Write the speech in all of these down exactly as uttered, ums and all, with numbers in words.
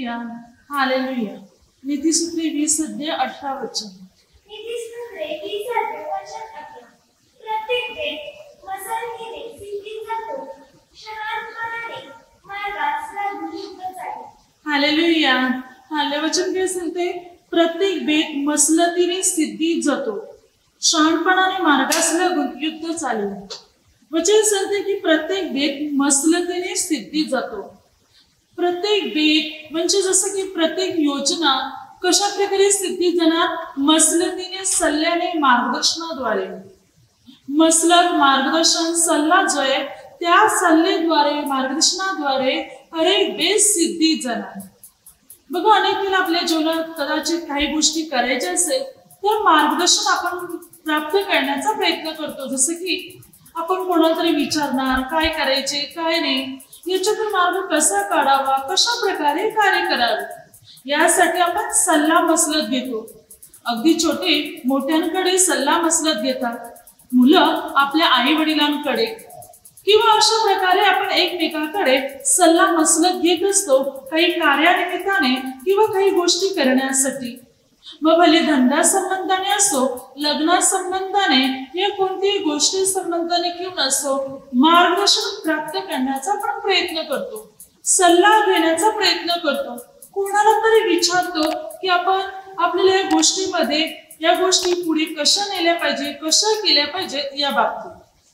Hallelujah hallelujah. नीतिसूत्रे वीस अध्याय अठरा वचन। नीतिसूत्रे वीस अध्याय वचन अठरा। प्रत्येक वेद मसलतीने सिद्धीत जातो, शहाणपणाने मार्गास लागून युक्त चाले। हालेलुया हाले वचन काय सांगते? प्रत्येक भेद मसलतीने सिद्धीत जातो, शहाणपणाने मार्गास लागून युक्त चालेल। वचन सांगते की प्रत्येक भेद मसलतीने सिद्धीत जातो। प्रत्येक भेद म्हणजे जसं की प्रत्येक योजना कशा प्रकारे सिद्धीत जाणार? मसलतीने, सल्ल्याने, मार्गदर्शनाद्वारे। मसलत, मार्गदर्शन, सल्ला जो आहे त्या सल्लेद्वारे, मार्गदर्शनाद्वारे अनेक भेद सिद्धीत जाणार। बघा, अनेक वेळा आपल्या जीवनात कदाचित काही गोष्टी करायच्या असेल तर मार्गदर्शन आपण प्राप्त करण्याचा प्रयत्न करतो। जसं की आपण कोणाला तरी विचारणार काय करायचे काय नाही, याच्यातून मार्ग कसा काढावा, कशा प्रकारे कार्य करावे, यासाठी आपण सल्ला मसलत घेतो। अगदी छोटे मोठ्यांकडे सल्ला मसलत घेतात, मुलं आपल्या आई वडिलांकडे, किंवा अशा प्रकारे आपण एकमेकांकडे सल्ला मसलत घेत असतो काही कार्यानिमित्ताने किंवा काही गोष्टी करण्यासाठी। मग भले धंदा संबंधाने असो, लग्ना संबंधाने या कोणत्याही गोष्टी संबंधाने किंवा असो, मार्गदर्शन प्राप्त करण्याचा आपण प्रयत्न करतो, सल्ला घेण्याचा प्रयत्न करतो। कोणाला तरी विचारतो की आपण आपल्याला या गोष्टीमध्ये या गोष्टी पुढे कशा नेल्या पाहिजे, कशा केल्या पाहिजे या बाबतीत।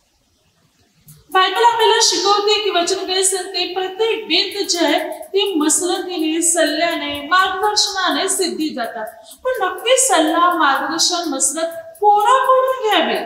बायबल आपल्याला शिकवते की वचन काय सांगते? प्रत्येक भेद जे आहे ते मसलतीने, सल्ल्याने, मार्गदर्शनाने सिद्धीत जातात। पण नक्की सल्ला, मार्गदर्शन, मसलत कोणाकडून घ्यावे?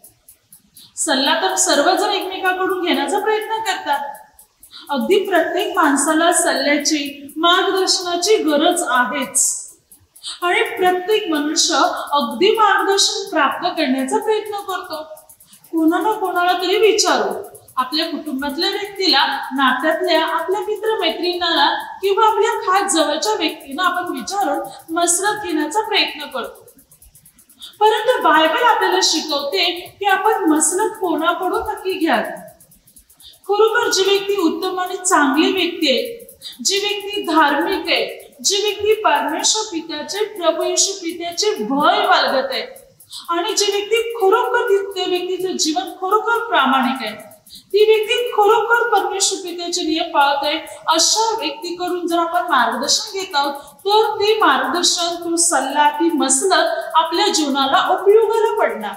सल्ला तर सर्वजण एकमेकांकडून घेण्याचा प्रयत्न करतात। अगदी प्रत्येक माणसाला सल्ल्याची, मार्गदर्शनाची गरज आहेच, आणि प्रत्येक मनुष्य अगदी मार्गदर्शन प्राप्त करण्याचा प्रयत्न करतो। कोणाला कोणाला तरी विचारू, आपल्या कुटुंबातल्या व्यक्तीला, नात्यातल्या आपल्या मित्रमैत्रिणींना किंवा आपल्या खास जवळच्या व्यक्तींना आपण विचारून मसलत घेण्याचा प्रयत्न करतो। परंतु बायबल आपल्याला शिकवते की आपण मसलत कोणाकडून नक्की घ्यावी? खरोखर जी व्यक्ती उत्तम आणि चांगली व्यक्ती आहे, जी व्यक्ती धार्मिक आहे, जी व्यक्ती परमेश्वर पित्याचे, प्रभू येशू पित्याचे भय बाळगत आहे, आणि जी व्यक्ती खरोखर त्या व्यक्तीचं जीवन खरोखर प्रामाणिक आहे, ती व्यक्ती खरोखर परमेश्वर पित्याचे नियम पाळत आहे, अशा व्यक्तीकडून जर आपण मार्गदर्शन घेत आहोत तर ते मार्गदर्शन, तो सल्ला, ती मसलत आपल्या जीवनाला उपयोगाला पडणार।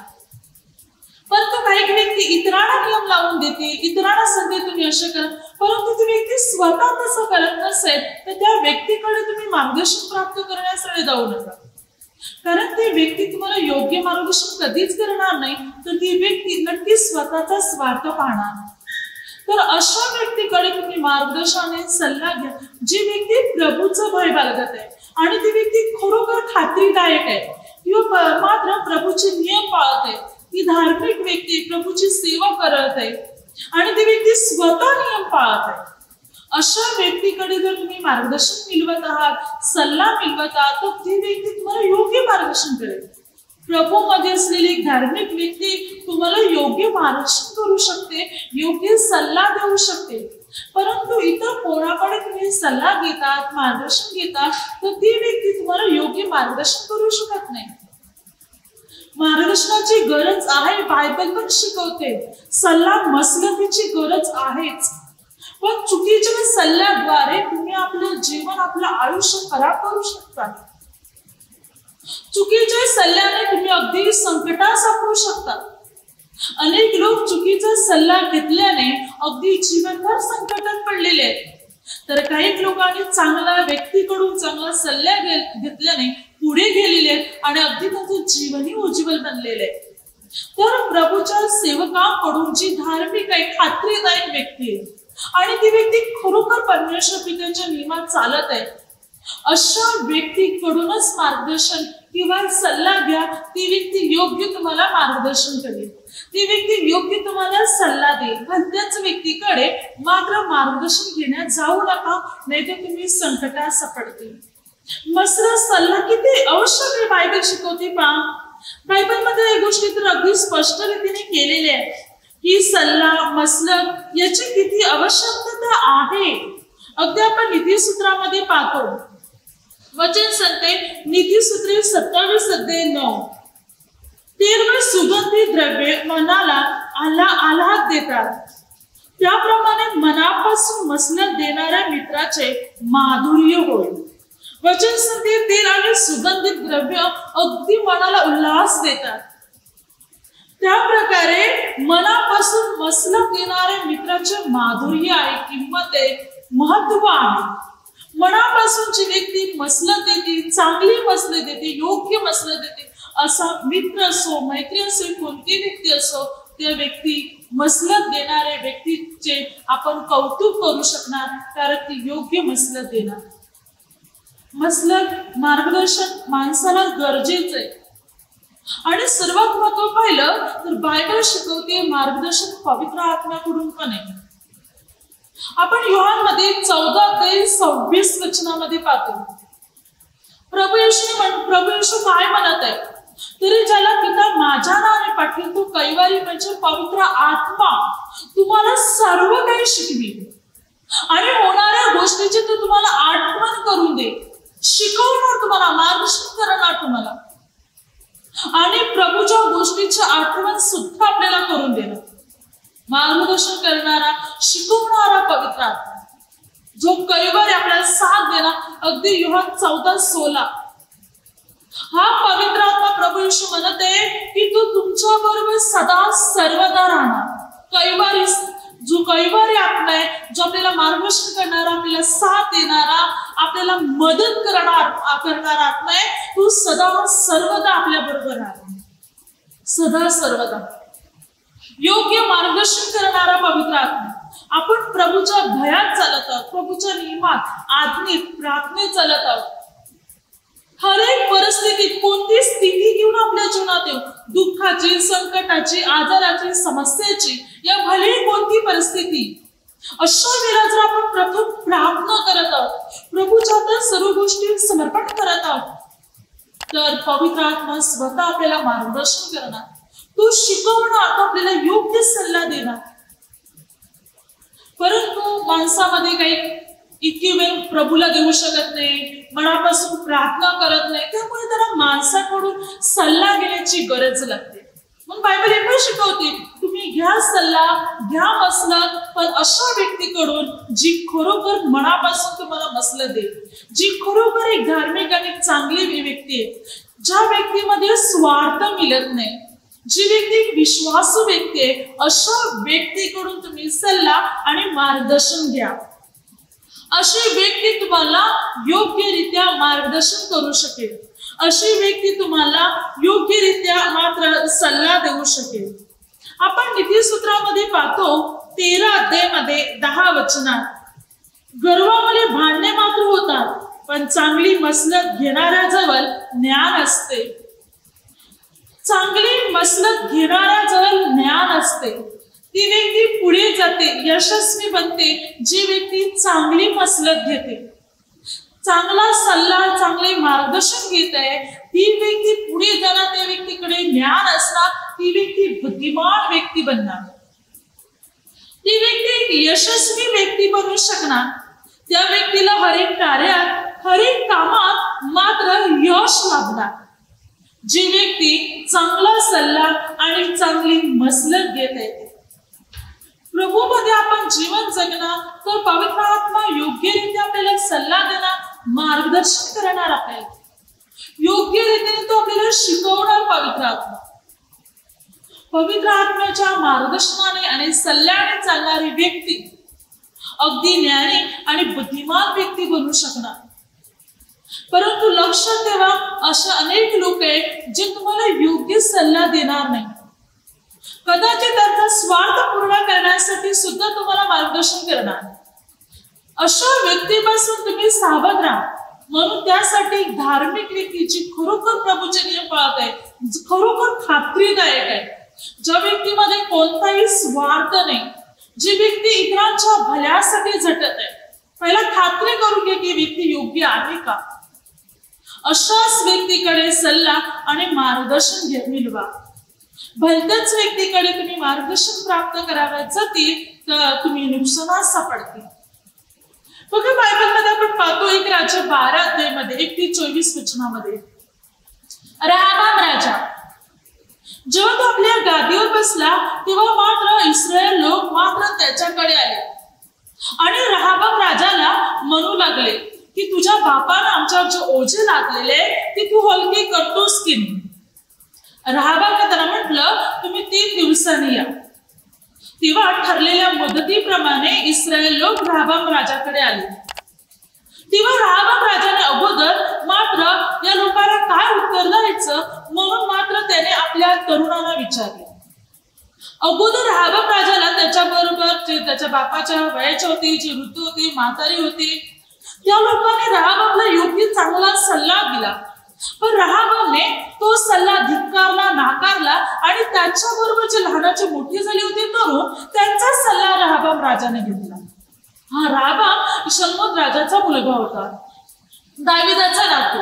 परंतु काही व्यक्ती इतरांना नियम लावून देते, इतरांना सांगते तुम्ही असे करा, परंतु ती व्यक्ती स्वतः तसं करत नसेल तर त्या व्यक्तीकडे तुम्ही मार्गदर्शन प्राप्त करण्यासाठी जाऊ नका, कारण ती व्यक्ती तुम्हाला योग्य मार्गदर्शन कधीच करणार नाही, तर ती व्यक्ती नक्की स्वतःचा स्वार्थ पाहणार। तर अशा व्यक्तीकडे तुम्ही मार्गदर्शन, सल्ला घ्या जी व्यक्ती प्रभूचं भय बाळगत आहे, आणि ती व्यक्ती खरोखर खात्रीदायक आहे किंवा मात्र प्रभूचे नियम पाळत आहे, ती धार्मिक व्यक्ती प्रभूची सेवा करत आहे, आणि ती व्यक्ती स्वतः नियम पाळत आहे। अशा व्यक्तीकडे जर तुम्ही मार्गदर्शन मिळवत आहात, सल्ला मिळवत आहात, तर ती व्यक्ती तुम्हाला योग्य मार्गदर्शन करेल। प्रभू मध्ये असलेली एक धार्मिक व्यक्ती तुम्हाला योग्य मार्गदर्शन करू शकते, योग्य सल्ला देऊ शकते। परंतु इतर कोणाकडे तुम्ही सल्ला घेतात, मार्गदर्शन घेतात, तर ती व्यक्ती तुम्हाला योग्य मार्गदर्शन करू शकत नाही। मार्गदर्शनाची गरज आहे, बायबल पण शिकवते, सल्ला मसलतीची गरज आहेच, पण चुकीच्या सल्ल्याद्वारे तुम्ही आपलं जीवन, आपलं आयुष्य खराब करू शकता। चुकीच्या सल्ल्याने तुम्ही अगदी संकटात सापडू शकता। अनेक लोक चुकीचा सल्ला घेतल्याने अगदी जीवनभर संकटात पडलेले आहेत, तर काही लोकांनी चांगल्या व्यक्तीकडून चांगला सल्ला घेतल्याने पुढे गेलेले आहेत, आणि अगदी त्यांचं जीवनही उज्ज्वल बनलेले आहे। तर प्रभूच्या सेवकांकडून जी धार्मिक आहे, खात्रीदायक व्यक्ती आहे, आणि ती व्यक्ती खरोखर परमेश्वर पित्याच्या नियमात चालत आहे, अशा व्यक्तीकडूनच मार्गदर्शन किंवा सल्ला घ्या। ती व्यक्ती योग्य तुम्हाला मार्गदर्शन करेल, ती व्यक्ती योग्य तुम्हाला सल्ला देईल। भलत्याच व्यक्तीकडे मात्र मार्गदर्शन घेण्यात जाऊ नका, नाहीतर तुम्ही संकटात सापडतील। मसलत, सल्ला किती आवश्यक आहे बायबल शिकवते पहा। बायबल मध्ये या गोष्टी तर अगदी स्पष्ट रीतीने केलेल्या आहेत की सल्ला, मसलत याची किती आवश्यकता आहे। अगदी आपण नीतिसूत्रामध्ये पाहतो वचन सांगते नीतिसूत्रे सत्तावीस अध्याय नऊ, तेरवे सुगंधी द्रव्ये मनाला आला आल्हाद देतात, त्याप्रमाणे मनापासून मसलत देणाऱ्या मित्राचे माधुर्य होय. वचन सांगते तेल आणि सुगंधित द्रव्य अगदी मनाला उल्हास देतात, त्या प्रकारे मनापासून मसलत देणाऱ्या मित्राचे माधुर्य आहे, किंमत आहे, महत्व आहे. मनापासून जी व्यक्ती मसलत देते, चांगली मसलत देते, योग्य मसलत देते, असा मित्र असो, मैत्री असो, कोणती व्यक्ती असो, त्या व्यक्ती मसलत देणाऱ्या व्यक्तीचे आपण कौतुक करू शकणार, कारण ती योग्य मसलत देणार. मसलत मार्गदर्शन माणसाला गरजेचं आहे. आणि सर्वात महत्व पाहिलं तर बायबल शिकवते मार्गदर्शन पवित्र आत्म्याकडून पण आहे. आपण योहान मध्ये चौदा ते सव्वीस वचनामध्ये पाहतो, प्रभू येशू म्हण प्रभू येशू काय म्हणत आहे, तरी ज्याला पिता माझ्या नावाने पाठवेल तो कैवारी म्हणजे पवित्र आत्मा तुम्हाला सर्व काही शिकवेल आणि होणाऱ्या गोष्टीची तो तुम्हाला आठवण करून दे, शिकवणार, तुम्हाला मार्गदर्शन करणार तुम्हाला, आणि प्रभूच्या गोष्टीची आठवण सुद्धा आपल्याला करून देणार. मार्गदर्शन करणारा, शिकवणारा पवित्र आत्मा जो कैवारी आपल्याला साथ देणार. अगदी योहान चौदा सोळा, हा पवित्र आत्मा प्रभू येशू म्हणत आहे की तो तुमच्या बरोबर सदा सर्वदा राहणार. कैवारी, जो कैवारी आत्मा आहे, जो आपल्याला मार्गदर्शन करणारा, आपल्याला साथ देणारा, आपल्याला मदत करणार करणारा आत्मा आहे, तो सदा सर्वदा आपल्या बरोबर राहणार, सदा सर्वदा. योग्य मार्गदर्शन करणारा पवित्र आत्मा. आपण प्रभूच्या भयात चालत आहोत, प्रभूच्या नियमात, आज्ञेत, प्रार्थनेत चालत आहोत. हर एक परिस्थितीत, कोणती स्थिती घेऊन आपल्या जीवनात येऊ, दुःखाची, संकटाची, आजाराची, समस्येची, या भले कोणती परिस्थिती, अशा वेळेला जर आपण प्रथम प्रार्थना करत आहोत, प्रभूच्या हातात सर्व गोष्टी समर्पण करत आहोत, तर पवित्र आत्मा स्वतः आपल्याला मार्गदर्शन करणार, तो शिकवणार, तो आपल्याला योग्य सल्ला देणार. परंतु माणसामध्ये काही इतकी वेळ प्रभूला देऊ शकत नाही, मनापासून प्रार्थना करत नाही, त्यामुळे त्याला माणसाकडून सल्ला घेण्याची गरज लागते. मग बायबल हे पण शिकवते, तुम्ही घ्या सल्ला, घ्या मसलत, पण अशा व्यक्तीकडून जी खरोखर मनापासून तुम्हाला मसलत देईल, जी खरोखर एक धार्मिक आणि चांगली व्यक्ती आहे, ज्या व्यक्तीमध्ये स्वार्थ मिळत नाही, जी व्यक्ती विश्वासू व्यक्ती आहे, अशा व्यक्तीकडून तुम्ही सल्ला आणि मार्गदर्शन घ्या. अशी व्यक्ती तुम्हाला योग्यरित्या मार्गदर्शन करू शकेल, अशी व्यक्ती तुम्हाला योग्यरित्या मात्र सल्ला देऊ शकेल. आपण नीतिसूत्रामध्ये पाहतो तेरा अध्यायामध्ये दहा वचनात, गर्वामुळे भांडणे मात्र होतात, पण चांगली मसलत घेणाऱ्याजवळ ज्ञान असते. चांगली मसलत घेणाऱ्याजवळ ज्ञान असते. ती व्यक्ती पुढे जाते, यशस्वी बनते, जी व्यक्ती चांगली मसलत घेते, चांगला सल्ला, चांगले मार्गदर्शन घेत आहे, ती व्यक्ती पुढे जाणार, त्या व्यक्तीकडे ज्ञान असणार, ती व्यक्ती बुद्धिमान व्यक्ती बनणार, ती व्यक्ती यशस्वी व्यक्ती बनू शकणार. त्या व्यक्तीला हरेक कार्यात, हरेक कामात मात्र यश लाभणार. जी व्यक्ती चांगला सल्ला आणि चांगली मसलत घेत आहे, प्रभू मध्ये आपण जीवन जगणार, तर पवित्र आत्मा योग्यरित्या आपल्याला सल्ला देणार, मार्गदर्शन करणार, आपल्याला योग्य रीतीने तो आपल्याला शिकवणार. पवित्र आत्मा, पवित्र आत्म्याच्या मार्गदर्शनाने आणि सल्ल्याने चालणारी व्यक्ती अगदी ज्ञानी आणि बुद्धिमान व्यक्ती बनू शकणार. परंतु लक्षात ठेवा, अशा अनेक लोक आहेत जे तुम्हाला योग्य सल्ला देणार नाही, कदाचित त्यांचा स्वार्थ पूर्ण करण्यासाठी सुद्धा तुम्हाला मार्गदर्शन करणार. अशा व्यक्तीपासून तुम्ही सावध राहा. म्हणून त्यासाठी धार्मिक व्यक्ती जी खरोखर प्रभूचे नियम पाळत आहे, खरोखर खात्रीदायक आहे, ज्या व्यक्तीमध्ये कोणताही स्वार्थ नाही, जी व्यक्ती इतरांच्या भल्यासाठी झटत आहे, पहिला खात्री करून घ्या की व्यक्ती योग्य आहे का. अशाच व्यक्तीकडे सल्ला आणि मार्गदर्शन घे मिळवा. भलत्याच व्यक्तीकडे तुम्ही मार्गदर्शन प्राप्त करायला जातील तर तुम्ही नुकसानात सापडतील. बघा बायबलमध्ये आपण पाहतो एक राजा बारा अध्यायामध्ये एक ते चोवीस वचनामध्ये रहाबाम राजा जेव्हा तो आपल्या गादीवर बसला तेव्हा मात्र इस्रायल लोक मात्र त्याच्याकडे आले आणि रहाबाम राजाला म्हणू लागले की तुझ्या बापानं आमच्यावर जे ओझे लादलेले ते तू हलके करतोस की नाही. रहाबामने त्यांना म्हटलं तुम्ही तीन दिवसांनी या. तेव्हा ठरलेल्या मुदतीप्रमाणे इस्रायल लोक रहाबाम राजाकडे आले. तेव्हा रहाबाम राजाने अगोदर मात्र या लोकांना काय उत्तर द्यायचं म्हणून मात्र त्याने आपल्या तरुणांना विचारले. अगोदर रहाबाम राजाला त्याच्याबरोबर जे त्याच्या बापाच्या वयाचे होते, जे वृद्ध होते, म्हातारी होते, त्या लोकांनी रहाबामला योग्य चांगला सल्ला दिला. पण रहाबामने तो सल्ला धिक्कारला, नाकारला आणि त्याच्याबरोबर जे लहानाचे मोठे झाले होते तरुण त्यांचा सल्ला रहाबाम राजाने घेतला. हा रहाबाम शल्मोत राजाचा मुलगा होता, दाविदाचा नातू.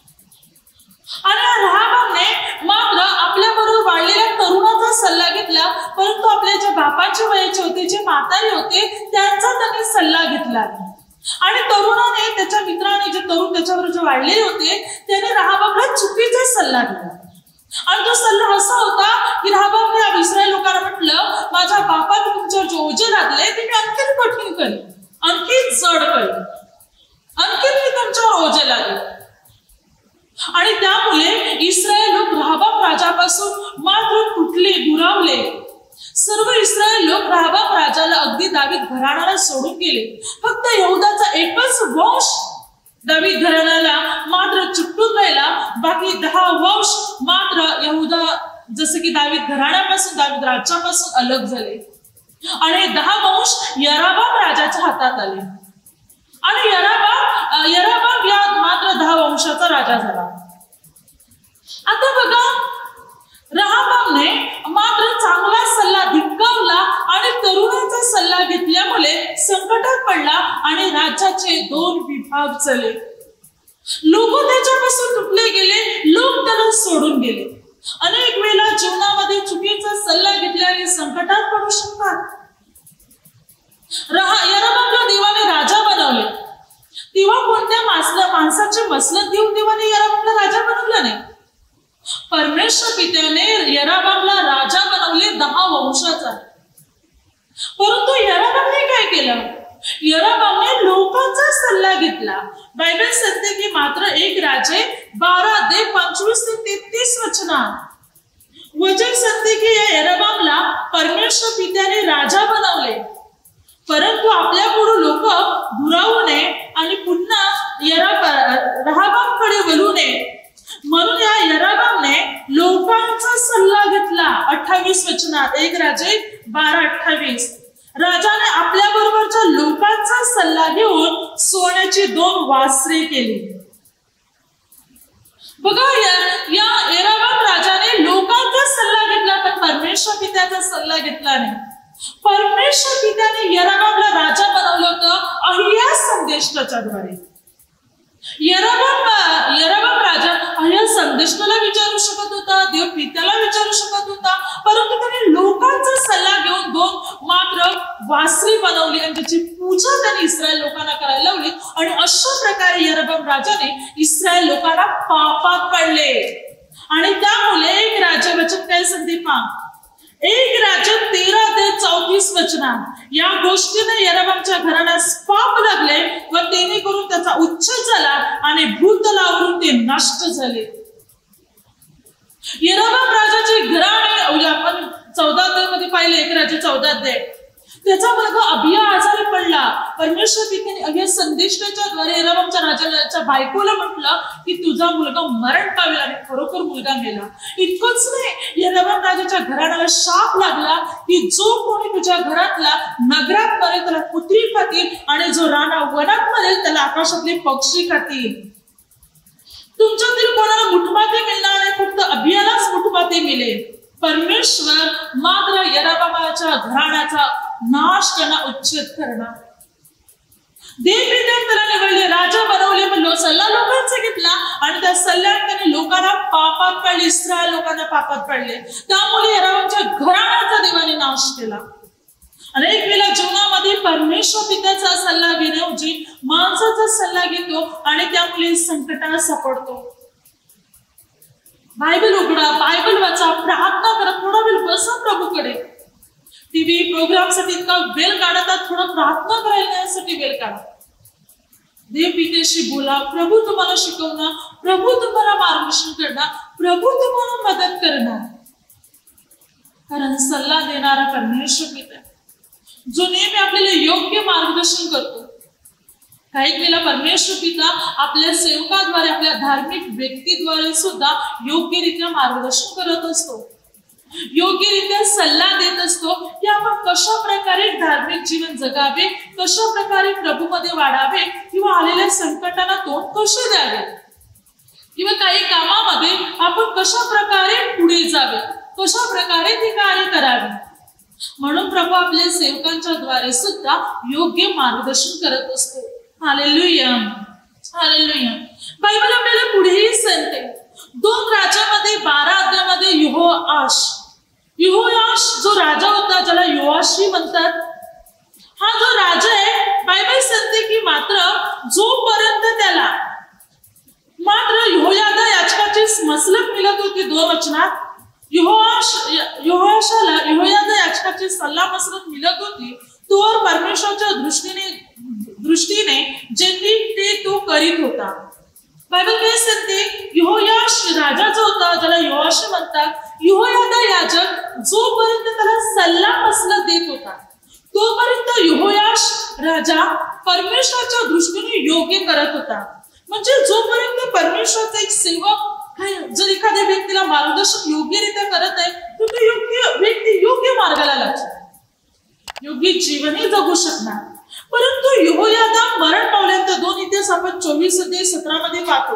आणि रहाबामने मात्र आपल्या बरोबर वाढलेल्या तरुणाचा सल्ला घेतला, परंतु आपल्या जे बापाच्या वयाचे होते, जे म्हातारे होते त्यांचा त्यांनी सल्ला घेतला. आणि तरुणाने त्याच्या मित्राने जे तरुण त्याच्यावर जे वाढलेले होते त्याने रहाबामला चुकीचा सल्ला दिला. आणि तो सल्ला असा होता की रहाबामने इस्रायल लोकांना म्हटलं माझ्या बापाने तुमच्यावर जे ओझे लादले ते मी आणखीन कठीण करेन, आणखीन जड करेन, आणखीन मी तुमच्यावर ओझे लादेन. आणि त्यामुळे इस्रायल लोक रहाबाम राजापासून मात्र तुटले, दुरावले. सर्व इस्रायल लोक रहाबाम राजाला अगदी दावीद घराण्याला सोडून गेले. फक्त यहूदाचा एकच वंश दावीद घराण्याला मात्र चिकटून राहिला. बाकी दहा वंश मात्र यहूदा जसे की दावीद घराण्यापासून, दावीद राज्यापासून अलग झाले. आणि दहा वंश यराबाम राजाच्या हातात आले. आणि यराबाम यराबाम या मात्र दहा वंशाचा राजा झाला. आता बघा रहाबामने मात्र चांगला सल्ला धिक्कारला आणि तरुणाचा सल्ला घेतल्यामुळे संकटात पडला आणि राज्याचे दोन विभाग झाले. लोक त्याच्यापासून तुटले गेले, लोक त्याला सोडून गेले. अनेक वेळा जीवनामध्ये चुकीचा सल्ला घेतल्याने संकटात पडू शकतात. यराबामला देवाने राजा बनवले. तेव्हा कोणत्या माणसाचे मसलत देऊन देवाने यराबामला राजा बनवलं नाही. परमेश्वर पित्याने यराबामला राजा बनवले दहा वंशाचा. परंतु यराबामने काय केलं? यराबामने लोकांचा सल्ला घेतला. बायबल सांगते की मात्र एक राजे बारा दे पंचवीस ते तेहतीस वचनात वचन सांगते की या यराबामला परमेश्वर पित्याने राजा बनवले. परंतु आपल्या पुढे लोक दुरावू नये आणि पुन्हा रहाबामकडे वळू नये म्हणून या यराबामने लोकांचा सल्ला घेतला. अठ्ठावीस वचनात एक राजे बारा अठ्ठावीस राजाने आपल्या बरोबरच्या लोकांचा सल्ला घेऊन सोन्याची दोन वासरे केली. बघा या यराबाम राजाने लोकांचा सल्ला घेतला पण परमेश्वर पित्याचा सल्ला घेतला नाही. परमेश्वर पित्याने यराबामला राजा बनवलं होतं अहिया संदेष्टाच्या द्वारे. यराबाम यराबाम राजा अहिया संदेष्टाला विचारू शकत होता, देव पित्याला विचारू शकत होता, परंतु त्याने लोकांचा सल्ला घेऊन दोन मात्र वासरी बनवली आणि त्याची पूजा त्याने इस्रायल लोकांना करायला लावली. आणि अशा प्रकारे यराबाम राजाने इस्रायल लोकांना पापात पाडले. आणि त्यामुळे एक राज्य वचन काय सांगते पहा, एक राज्य तेरा ते चौतीस वचनात या गोष्टीने यराबामच्या घराण्यास पाप लागले व तेने करून त्याचा उच्छेद झाला आणि भूतलावरून ते नष्ट झाले. यराबाम राजाचे घराणे आपण चौदा अध्याय मध्ये पाहिले. एक राज्य चौदा अध्याय त्याचा मुलगा अबिया आजारी पडला. परमेश्वर पित्याने अभिया संदेशाच्या द्वारे यराबामच्या राजाच्या बायकोला म्हटलं की तुझा मुलगा मरण पावेल आणि खरोखर मुलगा मेला. इतकंच नाही, यराबाम राजाच्या घराण्याला शाप लागला की जो कोणी तुझ्या घरातला नगरात मरेल त्याला कुत्री खातील आणि जो राणा वनात मरेल त्याला आकाशातले पक्षी खातील. तुमच्यातील कोणाला मुठमाती मिळणार नाही, फक्त अभियालाच मुठमाती मिळेल. परमेश्वर मात्र यराबामाच्या घराण्याचा नाश करणार, उच्छेद करणार. देवपित्याने त्याला निवडले, राजा बनवले, पण सल्ला लोकांचा घेतला आणि त्या सल्ल्याने त्याने लोकांना पापात पाडले, इस्रायल लोकांना पापात पाडले. त्यामुळे यराबामच्या घराण्याचा देवाने नाश केला. अनेक वेळा जीवनामध्ये परमेश्वर पित्याचा सल्ला घेण्याऐवजी माणसाचा सल्ला घेतो आणि त्यामुळे संकटात सापडतो. बायबल उघडा, बायबल वाचा, प्रार्थना करा, थोडा वेळ बसा प्रभूकडे. टीव्ही प्रोग्राम साठी इतका वेळ काढता, थोडा प्रार्थना करण्यासाठी वेळ काढा. देव पित्याशी बोला. प्रभू तुम्हाला शिकवणार, प्रभू तुम्हाला मार्गदर्शन करणार, प्रभू तुम्हाला मदत करणार. कारण सल्ला देणारा परमेश्वर पिता जो नेहमी आपल्याला योग्य मार्गदर्शन करतो. काही वेळेला परमेश्वर पिता आपल्या सेवकाद्वारे, आपल्या धार्मिक व्यक्तीद्वारे सुद्धा योग्यरित्या मार्गदर्शन करत असतो, योग्यरित्या सल्ला देत असतो की आपण कशा प्रकारे धार्मिक जीवन जगावे, कशा प्रकारे प्रभूमध्ये वाढावे, किंवा आलेल्या संकटांना तोंड कसे द्यावे, किंवा काही कामामध्ये आपण कशा प्रकारे पुढे जावे, कशा प्रकारे ते कार्य करावे. म्हणून प्रभू आपल्या सेवकांच्या द्वारे सुद्धा योग्य मार्गदर्शन करत असतो. Hallelujah, hallelujah. बायबल आपल्याला पुढेही सांगते, दोन राजामध्ये बारा अध्यायामध्ये यहोआश यहोआश जो राजा होता, ज्याला योआशी म्हणतात, हा जो राजा आहे, बायबल सांगते की मात्र जोपर्यंत त्याला मात्र यहोयादा याजकाची मसलत मिळत होती, दोन वचनात यहोआश यहोआशाला यहोयादा याजकाची सल्ला मसलत मिळत होती, तोवर परमेश्वराच्या दृष्टीने दृष्टीने ज्यांनी ते तो करीत होता. बायबल काय सांगते, यहोयाश राजा जो होता, ज्याला योआश म्हणतात, यहोयादा याजक जोपर्यंत त्याला सल्ला मसलत देत होता, तोपर्यंत यहोयाश राजा परमेश्वराच्या दृष्टीने योग्य करत होता. म्हणजे जोपर्यंत परमेश्वराचा एक सेवक जर एखाद्या व्यक्तीला मार्गदर्शन योग्यरित्या करत आहे, तर तो योग्य व्यक्ती योग्य मार्गाला लागतो, योग्य जीवनही जगू शकणार. परंतु यहोयादा मरण पावल्यानंतर दोन इतिहास आपण चोवीस अध्याय सतरा मध्ये पाहतो.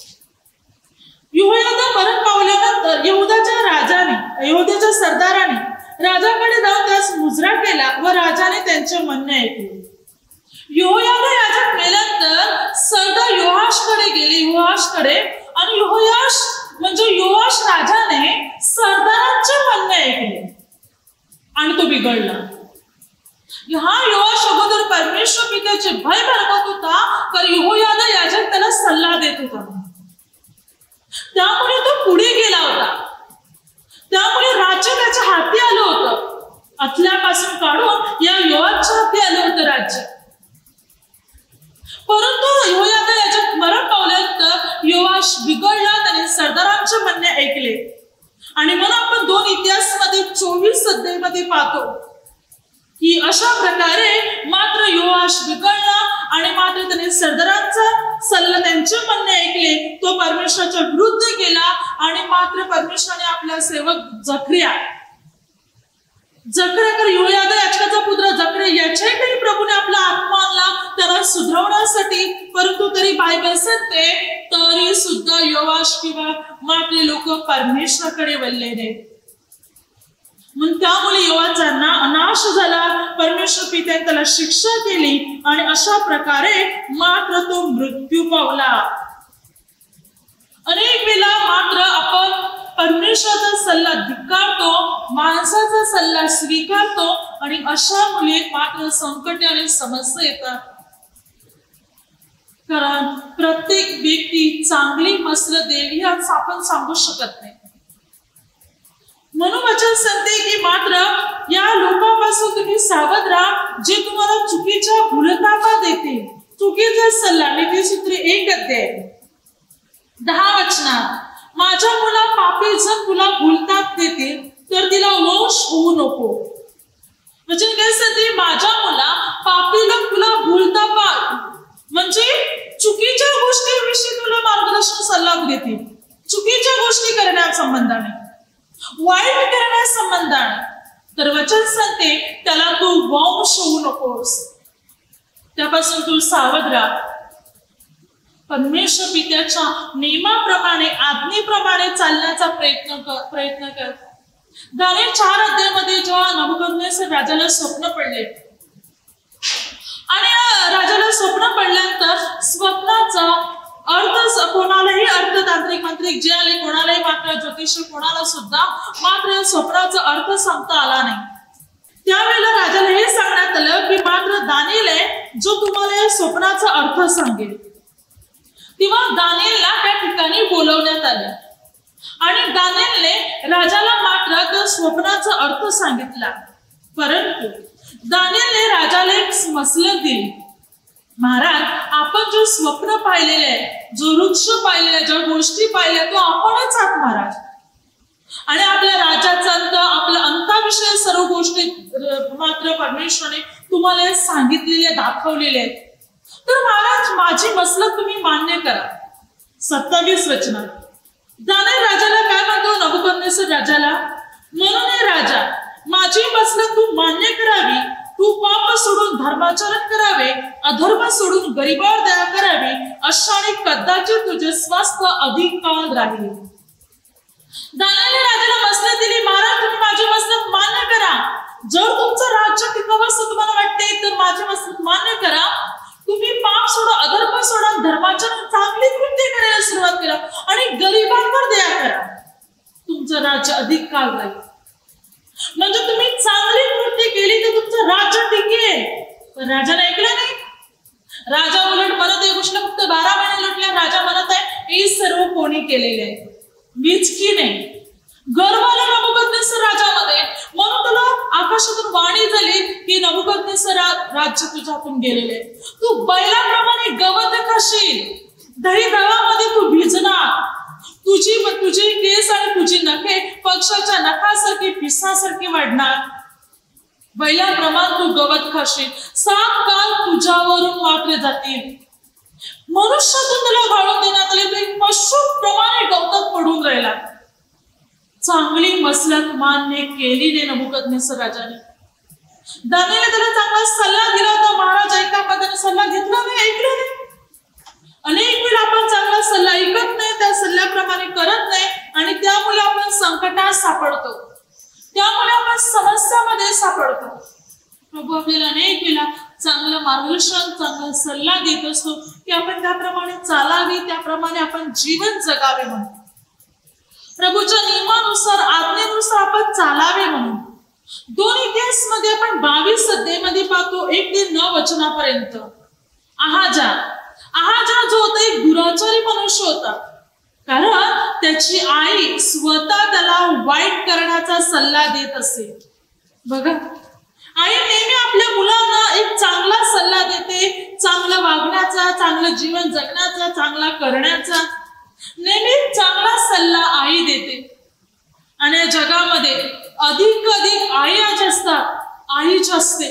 यहोयादा मरण पावल्यानंतर यहुदाच्या राजाने यहुदाच्या सरदाराने राजाकडे जाऊन त्यास मुजरा केला व राजाने त्यांचे म्हणणे ऐकले. यहोयादा याजक मेल्यानंतर सरदार योआशकडे गेले, योआशकडे, आणि यहोयाश म्हणजे योआश राजाने सरदारांचे म्हणणे ऐकले आणि तो बिघडला. हा योआश अगोदर परमेश्वर पित्याचे भय बाळगत होता, तर यहोयादा याजक त्याला सल्ला देत होता, त्यामुळे तो पुढे गेला होता, त्यामुळे राज्य त्याच्या हाती आलं होतं, अतल्यापासून काढून या योआशच्या हाती आलं होतं राज्य. परंतु यहोयादा याजक मरण पावल्यानंतर योआश बिघडला, त्याने सरदारांचे म्हणणे ऐकले. आणि म्हणून आपण दोन इतिहास मध्ये चोवीस अध्याय मध्ये पाहतो की अशा प्रकारे मात्र योआश बिघडला आणि मात्र त्याने सरदारांचा सल्ला, त्यांचे म्हणणे ऐकले, तो परमेश्वराच्या विरुद्ध गेला आणि मात्र परमेश्वराने आपला सेवक जकरिया जकरिया यहोयादा याजकाचा पुत्र जकरिया याच्याकडे प्रभूने आपला आत्मा आणला त्याला सुधारवण्यासाठी. परंतु तरी बायबल सांगते तरी सुद्धा योआश किंवा मात्र लोक परमेश्वराकडे वळले नाही. म्हणून त्यामुळे योआशचा नाश झाला, परमेश्वर पित्याने त्याला शिक्षा केली आणि अशा प्रकारे मात्र तो मृत्यू पावला. अनेक वेळा मात्र आपण परमेश्वराचा सल्ला धिक्कारतो, माणसाचा सल्ला स्वीकारतो आणि अशा मुले मात्र संकट आणि समस्या येतात. कारण प्रत्येक व्यक्ती चांगली मसलत देवी आज आपण सांगू शकत नाही. म्हणून वचन सांगते की मात्र या लोकांपासून तुम्ही सावध राहा जे तुम्हाला चुकीच्या भूलथापा देते, चुकीचा सल्ला. नीतिसूत्रे एक अध्याय दहा वचनात, माझ्या मुला पापी जर तुला भूलताप देते तर तिला वंश होऊ नको. वचन काय सांगते, माझ्या मुला पापीला तुला भूलतापा म्हणजे चुकीच्या गोष्टीविषयी तुला मार्गदर्शन सल्ला देते, चुकीच्या गोष्टी करण्या संबंधाने, वाईट करण्या संबंधाने. तर वचन सांगते त्याला तू वंश होऊ नकोस, त्यापासून तू सावध राहा. परमेश्वर पित्याच्या नियमाप्रमाणे आज्ञेप्रमाणे चालण्याचा प्रयत्न कर प्रयत्न कर. दानिएल चार अध्यायामध्ये जेव्हा नबुकदनेस्सर राजाला स्वप्न पडले आणि राजाला स्वप्न पडल्यानंतर स्वप्नाचा अर्थ कोणालाही अर्थतांत्रिक मंत्रिक जे आले, कोणालाही मात्र ज्योतिष कोणाला सुद्धा मात्र स्वप्नाचा अर्थ सांगता आला नाही. त्यावेळेला राजाला हे सांगण्यात आलं की मात्र दानिएल आहे जो तुम्हाला या स्वप्नाचा अर्थ सांगेल. तेव्हा दानिएलला त्या ठिकाणी बोलवण्यात आले आणि दानिएलने राजाला मात्र त्या स्वप्नाचा अर्थ सांगितला. परंतु दानिएलने राजाला एक मसलत दिली. महाराज, आपण जो स्वप्न पाहिलेले आहे, जो वृक्ष पाहिलेला, ज्या गोष्टी पाहिल्या तो आपणच आहात महाराज. आणि आपल्या राज्याचा अंत, आपल्या अंताविषयी सर्व गोष्टी मात्र परमेश्वराने तुम्हाला सांगितलेले, दाखवलेले आहेत. तर महाराज, माझी मसलत तुम्ही मान्य करा. सत्तावीस वचनात दानिएल राजाला काय म्हणतो? नबुकदनेस्सर राजाला, म्हणून हे राजा, माझी मसलत तू मान्य करावी. तू पाप सोडून धर्माचरण करावे, अधर्म सोडून गरिबावर दया करावी, अशाने कदाचित तुझे स्वास्थ्य अधिक काळ राहील. दानिएलने राजाला मसलत दिली, महाराज तुम्ही माझी मसलत मान्य करा. जर तुमचं राज्य टिकावं असं तुम्हाला वाटते तर माझी मसलत मान्य करा. तुम्ही पाप सोडा, अधर्म सोडा, धर्माचरण, चांगली कृत्य करायला सुरुवात करा आणि गरिबांवर दया करा. तुमचं राज्य अधिक काळ राहील. म्हणजे तुम्ही चांगली कृती केली तर तुमचं राज्य टिकेल. पण राजाने ऐकलं नाही. राजा उलट म्हणत आहे, गोष्ट फक्त बारा महिने लुटल्या. राजा म्हणत आहे हे सर्व कोणी केलेले आहे, मीच की नाही. गर्वाला नबुकदनेस्सर राजामध्ये. म्हणून तुला आकाशातून वाणी झाली की नबुकदनेस्सर राज्य तुझ्या हातून गेलेले. तू बैलाप्रमाणे गवत खाशील, दही दळामध्ये तू भिजणार. तुझी तुझे केस आणि तुझी नखे पक्षाच्या नखासारखी, पिसासारखी वाढणार. बैलाप्रमाणे तू गवत खाशील. सात काळ तुझ्यावरून मात्र जातील. मनुष्यातून तुला गाळून देण्यात आले, तू एक पशुप्रमाणे गवतात पडून राहिला. चांगली मसलत मान्य केली नाही नबुकदनेस्सर राजाने. दानिएलने त्याला चांगला सल्ला दिला होता. महाराज ऐका, पण त्याने सल्ला घेतला नाही, ऐकलं नाही. अनेक वेळा आपण चांगला सल्ला ऐकत नाही, त्या सल्ल्याप्रमाणे करत नाही आणि त्यामुळे आपण संकटात सापडतो, त्यामुळे आपण समस्यामध्ये सापडतो. प्रभू आपल्याला अनेक वेळा चांगलं मार्गदर्शन, चांगला सल्ला देत असतो की आपण त्याप्रमाणे चालावे, त्याप्रमाणे आपण जीवन जगावे म्हणून, प्रभूच्या नियमानुसार, आज्ञेनुसार आपण चालावे म्हणून. दोन इतिहास मध्ये आपण बावीस अध्यायामध्ये पाहतो एक ते नऊ वचनापर्यंत. आहाजा आहाजा जो होता एक दुराचारी मनुष्य होता, कारण त्याची आई स्वतः त्याला वाईट करण्याचा सल्ला देत असे. बघा, आई नेहमी आपल्या मुलांना एक चांगला सल्ला देते, चांगलं वागण्याचा, चांगलं जीवन जगण्याचा, चांगला करण्याचा नेहमी चांगला सल्ला आई देते. आणि या जगामध्ये अधिक अधिक आईच असतात, आईच असते.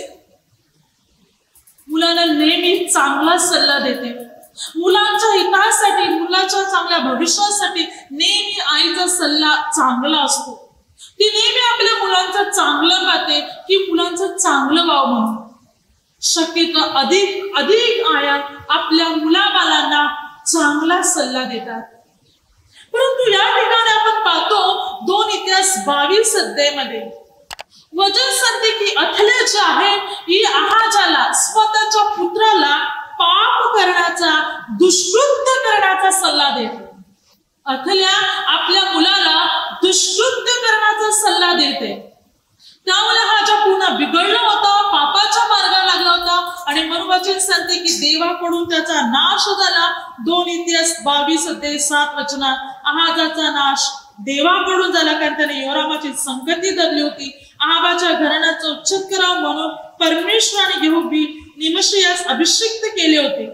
मुलांना नेहमी चांगला सल्ला देते. मुलांच्या हितासाठी, मुलाच्या चांगल्या भविष्यासाठी नेहमी आईचा सल्ला चांगला असतो. ती नेहमी आपल्या मुलांचं चांगलं पाहते की मुलांचं चांगलं व्हावं म्हणून. शक्यतो अधिक अधिक आया आपल्या मुलाबाळांना चांगला सल्ला देतात. परंतु या ठिकाणी आपण पाहतो दोन इतिहास बावीस अध्यायामध्ये वचन सांगते की अथल्या जे आहे ही आहाजाला, स्वतःच्या पुत्राला पाप करण्याचा, दुष्कृत्य करण्याचा सल्ला देते. अथल्या आपल्या मुलाला दुष्कृत्य करण्याचा सल्ला देते. त्यामुळे हा जो पुन्हा बिघडला होता, पापाच्या मार्गाला लागला होता आणि म्हणून वचन सांगते की देवाकडून त्याचा नाश झाला. दोन इतिहास बावीस अध्याय सात वचनात आहाजाचा नाश देवाकडून झाला, कारण त्याने योरामाची संगती धरली होती. आहाबाच्या घराण्याचं उच्छेद करावं म्हणून परमेश्वराने यहोवी निमशीयास अभिषिक्त केले होते.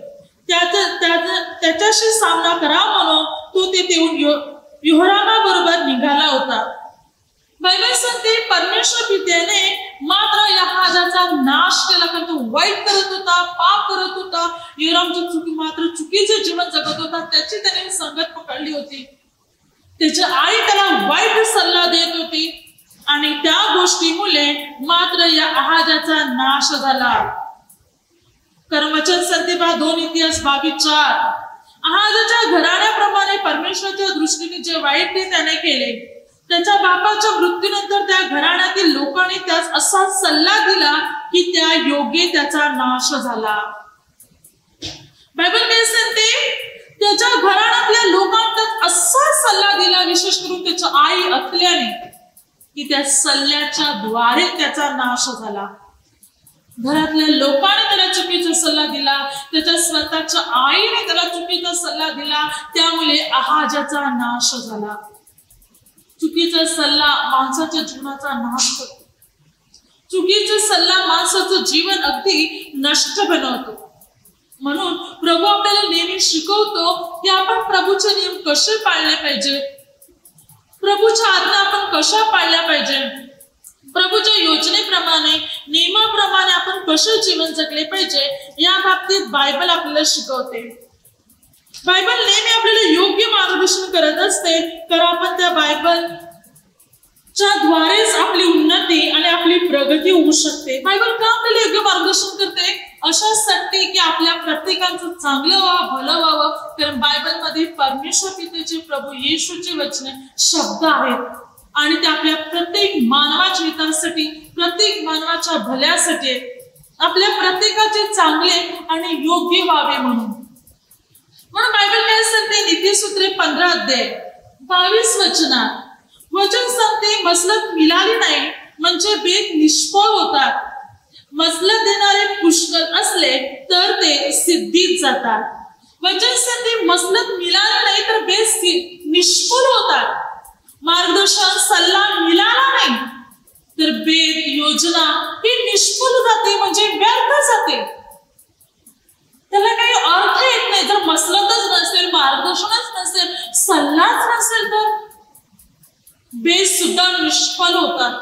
त्याच्याशी सामना करावा म्हणून तो तेथून योरामा बरोबर निघाला होता. बायबल सांगते परमेश्वर पित्याने मात्र या आहाजाचा नाश केला, कारण तो वाईट करत होता, पाप करत होता. योरामची चुकी मात्र चुकीचे जीवन जगत होता, त्याची त्याने संगत पकडली होती. त्याची आई त्याला वाईट सल्ला देत होती आणि त्या गोष्टीमुळे मात्र या आहाजाचा नाश झाला. कर्मचन संदेशा दोन इतिहास बावीस चार. आहाजाच्या घराण्याप्रमाणे परमेश्वराच्या दृष्टीने जे वाईट ते त्याने केले, त्याच्या बापाच्या मृत्यूनंतर त्या घराण्यातील लोकांनी त्यास असा सल्ला दिला की त्या योगे त्याचा नाश झाला. बायबल काय सांगते, त्याच्या घराण्यातल्या लोकांना असा सल्ला दिला, विशेष करून त्याच्या आई अथल्याने, की त्या सल्ल्याच्या द्वारे त्याचा नाश झाला. घरातल्या लोकांनी त्याला चुकीचा सल्ला दिला, त्याच्या स्वतःच्या आईने त्याला चुकीचा सल्ला दिला, त्यामुळे आहाजाचा नाश झाला. चुकीचा सल्ला माणसाच्या जीवनाचा नाश करतो. चुकीचा सल्ला माणसाचं जीवन अगदी नष्ट बनवतो. म्हणून प्रभू आपल्याला नेहमी शिकवतो की आपण प्रभूचे नियम कसे पाळले पाहिजे, प्रभूच्या आज्ञा आपण कशा पाळल्या पाहिजे, प्रभूच्या योजनेप्रमाणे नियमाप्रमाणे आपण कसे जीवन जगले पाहिजे, या बाबतीत बायबल आपल्याला शिकवते. बायबल नेहमी आपल्याला योग्य मार्गदर्शन करत असते, कारण आपण त्या बायबल च्या द्वारेच आपली उन्नती आणि आपली प्रगती होऊ शकते. बायबल का आपल्याला योग्य मार्गदर्शन करते? अशासाठी की आपल्या प्रत्येकाचं चांगलं व्हावं, भलं व्हावं. कारण बायबल मध्ये परमेश्वर पितेचे प्रभू येशूचे वचने शब्द आहेत आणि ते आपल्या प्रत्येक मानवाच्या हितासाठी, प्रत्येक मानवाच्या भल्यासाठी, आपल्या प्रत्येकाचे चांगले आणि योग्य व्हावे म्हणून. म्हणून बायबल काय सांगते? नीतिसूत्रे पंधरा अध्याय बावीस वचनात वचन सांगते, मसलत मिळाली नाही म्हणजे बेत निष्फळ होतात. मसलत देणारे पुष्कळ असले तर ते सिद्धीत जातात. वचन सांगते मसलत मिळाली नाही तर बेत निष्फळ होतात. मार्गदर्शन सल्ला मिळाला नाही तर बेत योजना ही निष्फळ जाते, म्हणजे व्यर्थ जाते. त्याला काही अर्थ येत नाही. जर मसलतच नसेल, मार्गदर्शनच नसेल, सल्लाच नसेल तर बेत सुद्धा निष्फळ होतात.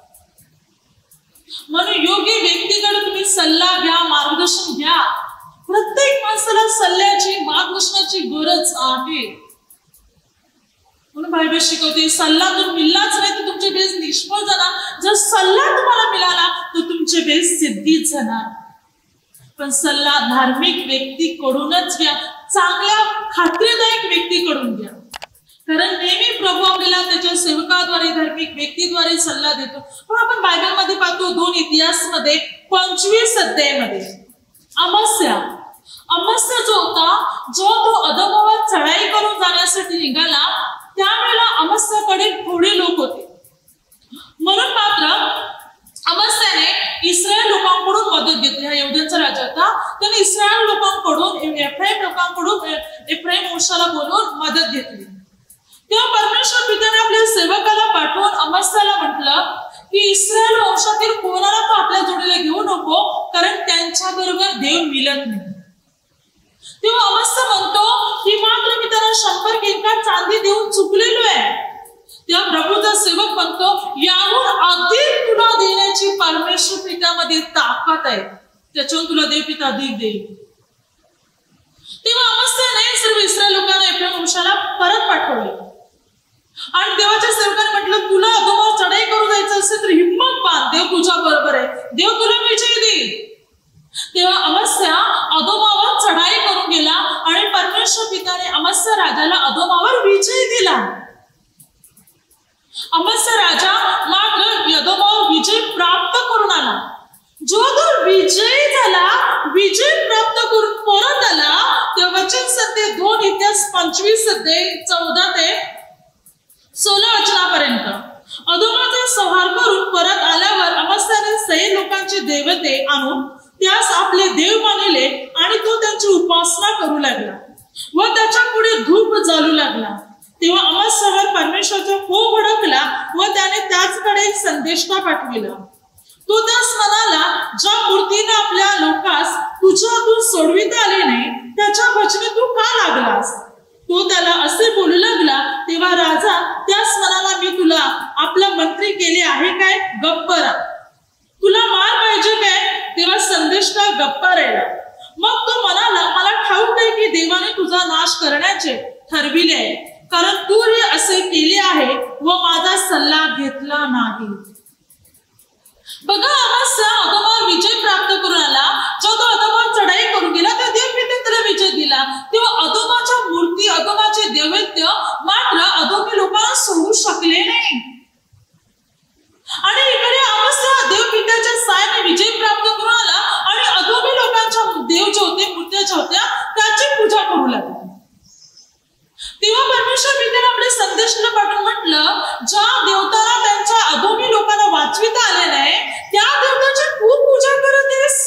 म्हणून योग्य व्यक्तीकडे तुम्ही सल्ला घ्या, मार्गदर्शन घ्या. प्रत्येक माणसाला सल्ल्याची, मार्गदर्शनाची गरज आहे. म्हणून बायबल शिकवते सल्ला जर मिळालाच नाही तर तुमचे बेस निष्फळ जाणार. जर सल्ला तुम्हाला मिळाला तर तुमचे बेस सिद्धीत जाणार. पण सल्ला धार्मिक व्यक्तीकडूनच घ्या, चांगल्या खात्रीदायक व्यक्तीकडून घ्या. कारण नेहमी प्रभू आपल्याला त्याच्या सेवकाद्वारे, धार्मिक व्यक्तीद्वारे सल्ला देतो. पण आपण बायबल मध्ये पाहतो दोन इतिहास मध्ये पंचवीस अध्यायामध्ये अमस्या अमस्या जो होता, जो तो अदोमावर चढाई करून जाण्यासाठी निघाला, त्यावेळेला अमस्याकडे थोडे लोक होते. म्हणून मात्र अमस्याने इस्रायल लोकांकडून मदत घेतली. हा यहूद्यांचा राजा होता. त्याने इस्रायल लोकांकडून, एफ्राईम लोकांकडून एफ्राईम वंशाला बोलवून मदत घेतली. तेव्हा परमेश्वर पित्याने आपल्या सेवकाला पाठवून अमस्याला म्हटलं की इस्रायल वंशातील कोणाला तो आपल्या जोडीला घेऊ नको, कारण त्यांच्या बरोबर देव मिळत नाही. तेव्हा अमस्या म्हणतो की मात्र मी त्याला शंभर किंका चांदी देऊन चुकलेलो आहे. तेव्हा प्रभूचा सेवक म्हणतो याहून अधिक तुला देण्याची परमेश्वर पित्यामध्ये ताकद आहे, त्याच्याहून तुला देव पिता अधिक देईल. तेव्हा अमस्याने सर्व इस्रायल लोकांना एफ्राईम वंशाला परत पाठवले आणि देवाच्या सेवकाने म्हटलं तुला अदोमावर चढाई करू जायचं असेल तर हिम्मत बांध, देव तुझ्या बरोबर आहे, देव तुला विजय देईल. तेव्हा अमस्या अदोमावर चढाई करून गेला आणि परमेश्वर पित्याने अमस्या राजाला अदोमावर विजय दिला. अमस्या राजा मात्र अदोमावर विजय प्राप्त करून आला. जो तो विजय झाला, विजय प्राप्त करून परत आला, तेव्हा वचन सांगते दोन इतिहास पंचवीस अध्याय चौदा ते सोळा वचनापर्यंत अदोमाचा संहार करून परत आल्यावर अमस्याने सैन्य लोकांचे देवते आणून त्यास आपले देव मानिले आणि तो त्यांची उपासना करू लागला व त्याच्या पुढे धूप जाळू लागला. तेव्हा अमस्यावर परमेश्वराचा कोप भडकला व त्याने त्याचकडे एक संदेष्टा पाठविला. तो त्यास म्हणाला, ज्या मूर्तीने आपल्या लोकास तुझ्या हातून सोडविता आले नाही त्याच्या वचने तू का लागलास? तो त्याला असे बोलू लागला. तेव्हा राजा त्यास म्हणाला, मी तुला आपला मंत्री केले आहे काय? गप्प राहा. तुला मार पाहिजे काय? तेव्हा संदेष्टा गप्पा राहिला. मग तो म्हणाला, मला ठाऊक आहे की देवाने तुझा नाश करण्याचे ठरविले आहे, कारण तू हे असे केले आहे व माझा सल्ला घेतला नाही. बघा, अमस्या अदोमावर विजय प्राप्त करून आला. जो तो अदोमावर चढाई करून गेला त्या देवपित्याने त्याला विजय दिला. तेव्हा अदोमाच्या मूर्ती, अदोमाचे दैवत्य मात्र अदोमी लोकांना सोडू शकले नाही. आणि इकडे अमस्या देवपित्याच्या साहाय्याने विजय प्राप्त करून आला आणि अदोमी लोकांच्या देव जे होते, मूर्त्या ज्या होत्या त्याची पूजा करू लागला. तेव्हा परमेश्वर पित्याने आपले संदेशाला पाठवून म्हटलं, ज्या देवताला त्यांच्या अधोमी लोकांना वाचविता आले नाही त्या देवताची तू पूजा करत आहेस.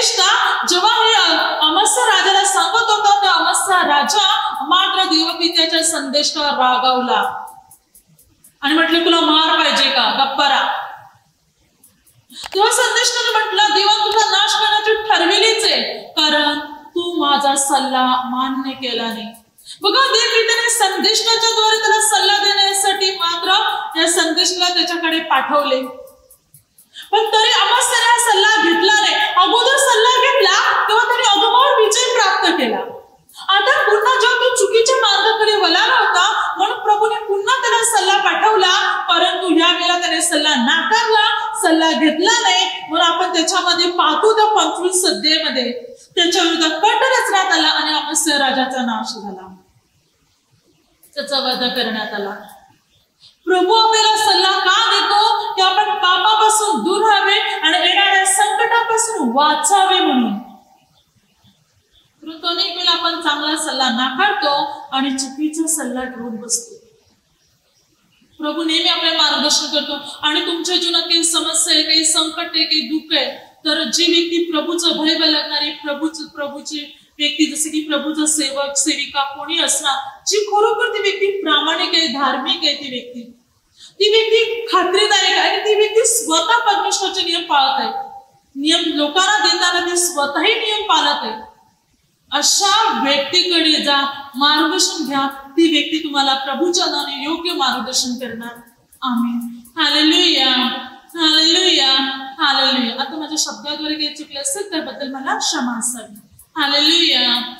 संदेष्टा जेव्हा हे अमस्या राजाला सांगत होता, त्या अमस्या राजा मात्र देवपित्याच्या संदेष्टावर रागावला आणि म्हटले, तुला मार पाहिजे का, गप्पा राहा. तेव्हा संदेष्टाने म्हटलं, देवा तुला नाश करण्याची ठरविलीच आहे, कारण तू माझा सल्ला मान्य केला नाही. बघा, देवपित्याने संदेष्टाच्या द्वारे त्याला सल्ला देण्यासाठी मात्र या संदेशाला त्याच्याकडे पाठवले, पण तरी अमस्याने हा सल्ला घेतला नाही. अगोदर सल्ला घेतला तेव्हा त्याने अगोदर विजय प्राप्त केला. आता पुन्हा जेव्हा तो चुकीच्या मार्गाकडे वळाला होता, म्हणून प्रभूने पुन्हा त्याला सल्ला पाठवला, परंतु या वेळेला त्याने सल्ला नाकारला, सल्ला घेतला नाही. म्हणून आपण त्याच्यामध्ये पाहतो त्या पंचवीस अध्यायामध्ये त्याच्या विरुद्ध कट रचण्यात आला आणि अमस्या राजाचा नाश झाला, त्याचा वध करण्यात आला. प्रभू आपल्याला सल्ला का देतो, की आपण पापापासून दूर राहावे आणि येणाऱ्या संकटापासून वाचावे म्हणून. परंतु अनेक वेळा आपण चांगला सल्ला नाकारतो आणि चुकीचा सल्ला घेऊन बसतो. प्रभू नेहमी आपल्याला मार्गदर्शन करतो. आणि तुमच्या जीवनात काही समस्या आहे, काही संकट आहे, काही दुःख आहे, तर जी व्यक्ती प्रभूचं भय बाळगणारी, प्रभूच प्रभूची व्यक्ती, जसे की प्रभूचा सेवक सेविका कोणी असणार, जी खरोखर ती व्यक्ती प्रामाणिक आहे, धार्मिक आहे, ती व्यक्ती ती व्यक्ती खात्रीदायक आहे, ती व्यक्ती स्वतः परमेश्वराचे नियम पाळत आहे, नियम लोकांना देताना ती स्वतःही नियम पाळत आहे, अशा व्यक्तीकडे जा, मार्गदर्शन घ्या. ती व्यक्ती तुम्हाला प्रभूच्या नावाने योग्य मार्गदर्शन करणार. आमीन. Hallelujah, hallelujah, hallelujah. आता माझ्या शब्दाद्वारे काही चुकले असेल त्याबद्दल मला क्षमा असावी. हालेलुया.